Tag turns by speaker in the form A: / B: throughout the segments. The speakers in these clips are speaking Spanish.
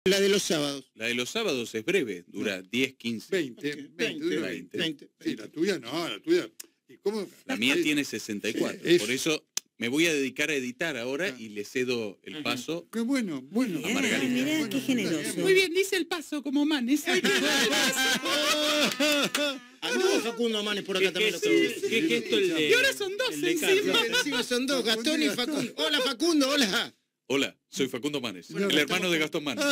A: La de los sábados.
B: La de los sábados es breve, dura 10, 15.
C: 20. Sí, la tuya no, la tuya. ¿Y cómo?
B: La mía tiene 64.
C: Sí,
B: por eso me voy a dedicar a editar ahora y le cedo el paso.
C: Qué bueno.
B: A Margarita.
D: Mirá,
C: Bueno,
D: qué generoso.
E: Muy bien, dice el paso como Manes.
A: Anduvo Facundo Manes por acá también.
F: ¿Qué gesto el de...?
E: Y ahora son dos
F: el de
E: encima.
F: Carlos?
A: Encima son dos, Gastón y Facundo. Hola Facundo, hola.
B: Hola, soy Facundo Manes,
C: Bueno,
B: el hermano de Gastón Manes.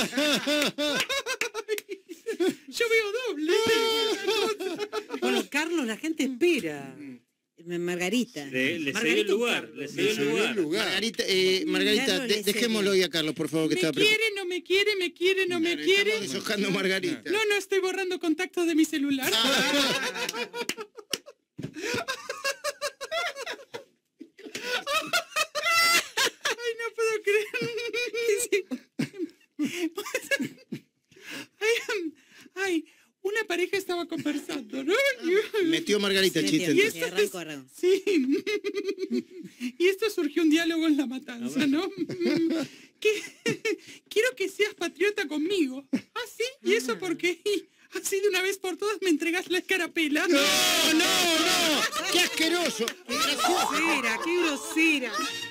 E: Yo veo doble.
D: Bueno, Carlos, la gente espera. Margarita.
F: Le cedió el lugar. Le cedió el lugar.
A: Margarita,
D: Carlos le
A: dejémoslo hoy a Carlos, por favor, que
E: Me
A: está
E: quiere, no me quiere, me quiere, no me quiere.
A: Estamos deshojando a Margarita.
E: No, estoy borrando contactos de mi celular. Ay, no puedo creer. Ay, una pareja estaba conversando, ¿no?
A: Metió Margarita el chiste.
E: Y
A: entonces.
E: esto sí. Y esto surgió un diálogo en La Matanza, ¿no? Quiero que seas patriota conmigo. ¿Ah, sí? ¿Y eso por qué? Así de una vez por todas me entregas la escarapela.
A: ¡No! ¡Qué asqueroso!
D: ¡Qué grosera!